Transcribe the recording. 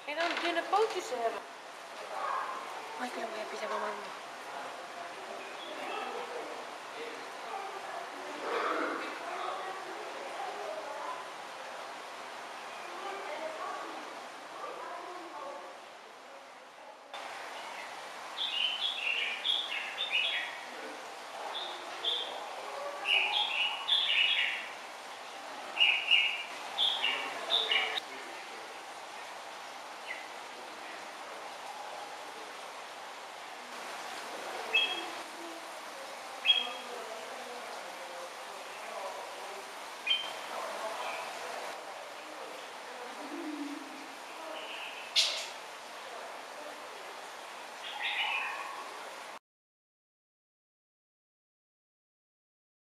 En dan dunne pootjes hebben. Maar ik wil hem happy zijn, mama.